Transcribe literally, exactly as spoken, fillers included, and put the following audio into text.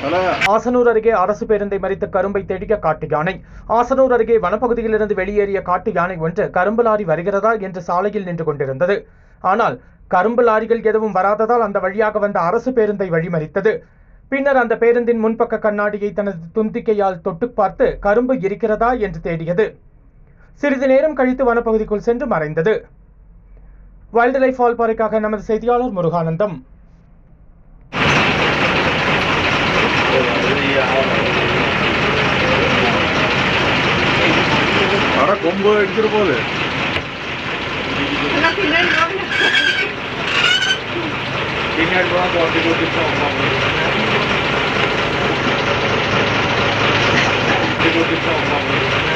ஆசனூர் அருகே அரசு பேருந்தை மறித்து கரும்பை தேடிய காட்டு யானை. ஆசனூர் அருகே வனப்பகுதியிலிருந்து வெளியேறிய காட்டு யானை ஒன்று கரும்பு லாரி வருகிறதா என்று சாலையில் நின்று கொண்டிருந்தது. ஆனால் கரும்பு லாரிகள் எதுவும் வராததால் அந்த வழியாக வந்த அரசு பேருந்தை வழிமறித்தது. பின்னர் அந்த பேருந்தின் முன்பக்க கண்ணாடியை தனது துந்திக்கையால் தொட்டு பார்த்து கரும்பு இருக்கிறதா என்று தேடியது. சிறிது நேரம் கழித்து வனப்பகுதிக்குள் சென்று மறைந்தது. வைல்ட் லைஃப் வால்பாறைக்காக நமது செய்தியாளர் முருகானந்தம். அட கொம்பு எடுத்துட்டு போகுது. பின்னாடி போனா போட்டு போட்டு